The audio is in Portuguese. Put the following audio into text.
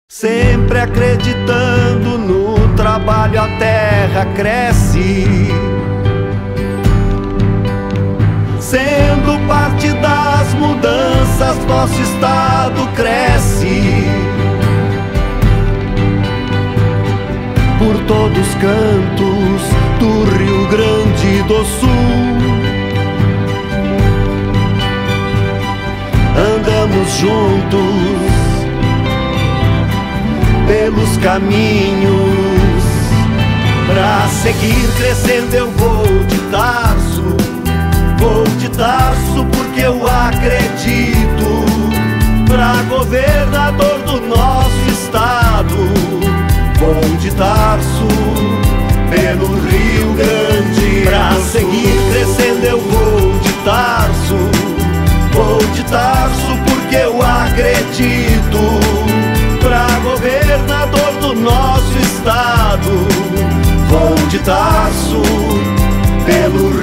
Sempre acreditando no trabalho, a terra cresce. Sendo parte das mudanças, nosso estado cresce. Por todos os cantos do Rio Grande do Sul, andamos juntos pelos caminhos. Pra seguir crescendo eu vou de Tarso porque eu acredito. Pra governador do nosso estado, vou de Tarso pelo Rio Grande. Pra seguir crescendo eu vou de Tarso porque eu acredito. Pra governador do nosso estado, vou de Tarso pelo